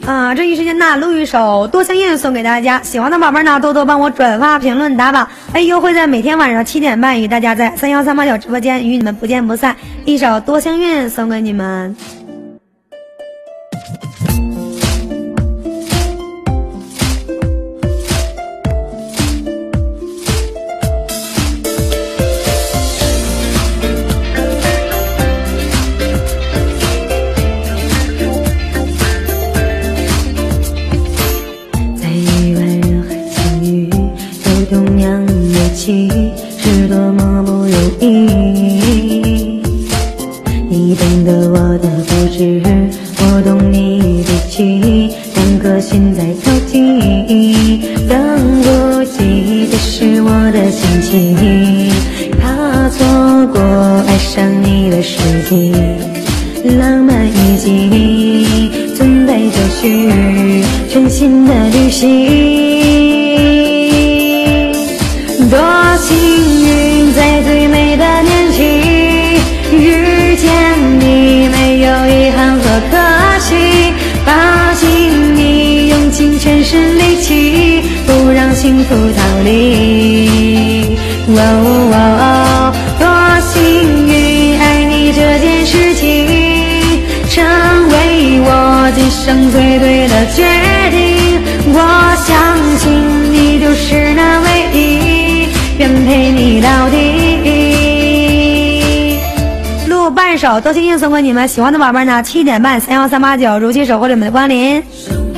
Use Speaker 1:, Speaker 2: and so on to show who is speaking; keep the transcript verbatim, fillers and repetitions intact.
Speaker 1: 啊，这一时间呢，录一首《多香艳》送给大家，喜欢的宝贝呢，多多帮我转发、评论、打榜。哎呦，会在每天晚上七点半与大家在三幺三八九直播间与你们不见不散。一首《多香艳》送给你们。
Speaker 2: 是多么不容易，你懂得我的不知，我懂你的情，两颗心在交集，等不及的是我的心情，怕错过爱上你的时机，浪漫已经存在就绪，全新的旅行。多幸运，在最美的年纪遇见你，没有遗憾和可惜，抱紧你，用尽全身力气，不让幸福逃离。哦哦哦，多幸运，爱你这件事情成为我今生最对的决定。我相信你就是那唯一，愿陪你到底。
Speaker 1: 录半首多幸运送给你们，喜欢的宝贝呢，七点半三幺三八九，如期守候着你们的光临。